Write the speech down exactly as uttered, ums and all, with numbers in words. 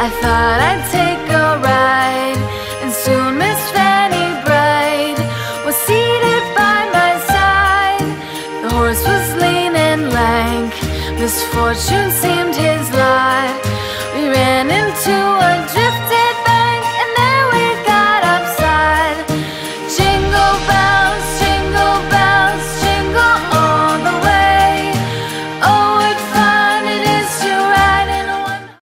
I thought I'd take a ride, and soon Miss Fanny Bright was seated by my side. The horse was lean and lank, misfortune seemed his lot. We ran into a